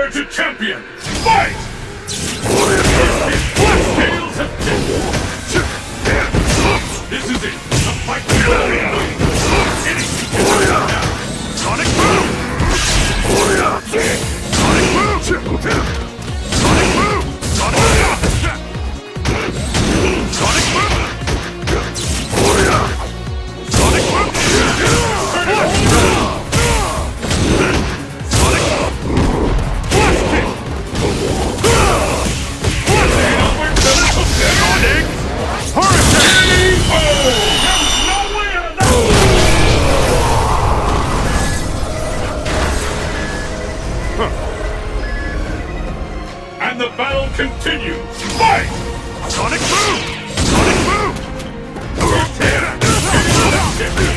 Declare to champion! Fight! Tails have been. This is it. The fight for glory. Anything can happen now. Sonic Boom! Sonic Boom! Sonic Boom! Sonic Boom! Sonic Boom! Sonic Boom! Sonic Boom! And the battle continues! Fight! Sonic Boom! Sonic Boom!